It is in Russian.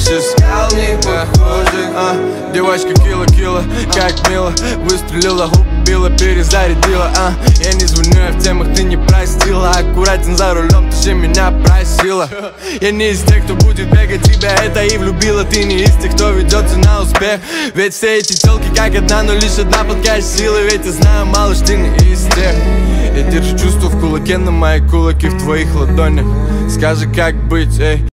сейчас стал не похожим. Девочка кило, как мило. Выстрелила, убила, перезарядила. Я не звоню, я в темах, ты не простила. Аккуратен за рулем, ты же меня просила. Я не из тех, кто будет бегать, тебя это и влюбила. Ты не из тех, кто ведется на успех. Ведь все эти телки как одна, но лишь одна подкачивает силы. Ведь я знаю, малыш, ты не из тех. Я держу чувство в кулаке, но мои кулаки в твоих ладонях. Скажи, как быть, эй.